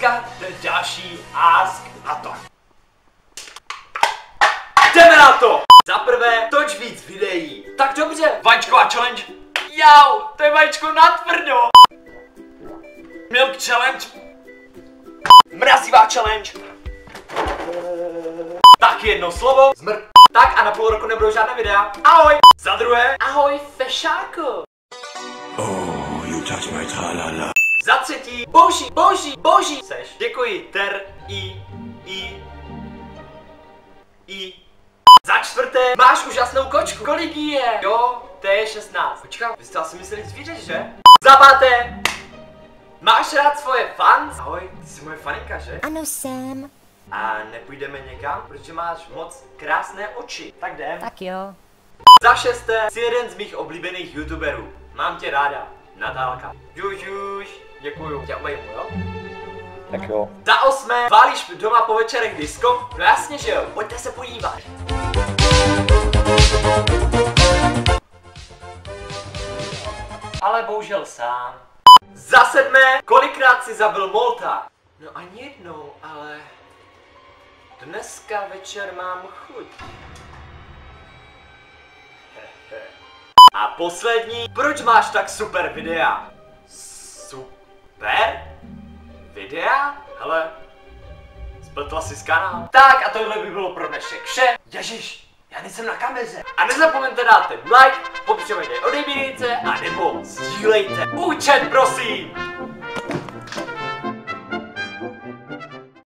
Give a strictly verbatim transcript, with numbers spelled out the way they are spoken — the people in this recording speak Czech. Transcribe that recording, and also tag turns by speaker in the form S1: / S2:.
S1: dneska jde další Ask a to. Jdeme na to! Za prvé, toč víc videí. Tak dobře. Vajíčková challenge. Jau, to je vajíčko natvrdo. Milk challenge. Mrazivá challenge. Tak jedno slovo. Zmrt. Tak a na půl roku nebudou žádné videa. Ahoj. Za druhé. Ahoj fešáko.
S2: Oh, you touch my tra-la-la.
S1: Za třetí. Boží, boží, boží. Seš. Děkuji. Ter, i, i, i. Za čtvrté. Máš úžasnou kočku. Kolik jí je? Jo, to je šestnáct. Počkám, vy jste asi mysleli zvíře, že? Za páté. Máš rád svoje fans? Ahoj, ty jsi moje faninka, že?
S3: Ano, jsem.
S1: A nepůjdeme někam, protože máš moc krásné oči. Tak jdem.
S3: Tak jo.
S1: Za šesté, jsi jeden z mých oblíbených youtuberů. Mám tě ráda. Natálka. Žuž, žuž. Děkuju. Tě obejmu, jo?
S4: Tak jo.
S1: Za osmé, válíš doma po večerech disco? No jasně, že jo. Pojďte se podívat. Ale bohužel sám. Za sedmé, kolikrát jsi zabil Molta? No ani jednou, ale dneska večer mám chuť. A poslední, proč máš tak super videa? Super? Videa? Hele, spletla si s kanál. Tak a tohle by bylo pro dnešek vše. Ježiš, já nejsem na kameře. A nezapomeňte dát ten like, popřípadě odebírejte a nebo sdílejte. Účet prosím!